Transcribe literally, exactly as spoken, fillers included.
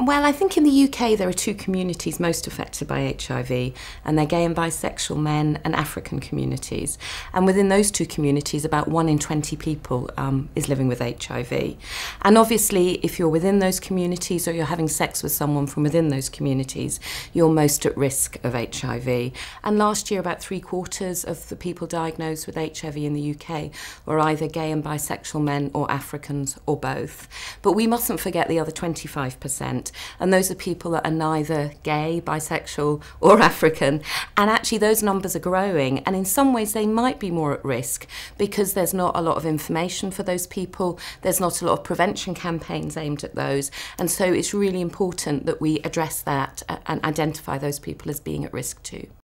Well, I think in the U K there are two communities most affected by H I V, and they're gay and bisexual men and African communities. And within those two communities, about one in twenty people um, is living with H I V. And obviously, if you're within those communities or you're having sex with someone from within those communities, you're most at risk of H I V. And last year, about three quarters of the people diagnosed with H I V in the U K were either gay and bisexual men or Africans or both. But we mustn't forget the other twenty-five percent. And those are people that are neither gay, bisexual or African. And actually those numbers are growing, and in some ways they might be more at risk because there's not a lot of information for those people, there's not a lot of prevention campaigns aimed at those, and so it's really important that we address that and identify those people as being at risk too.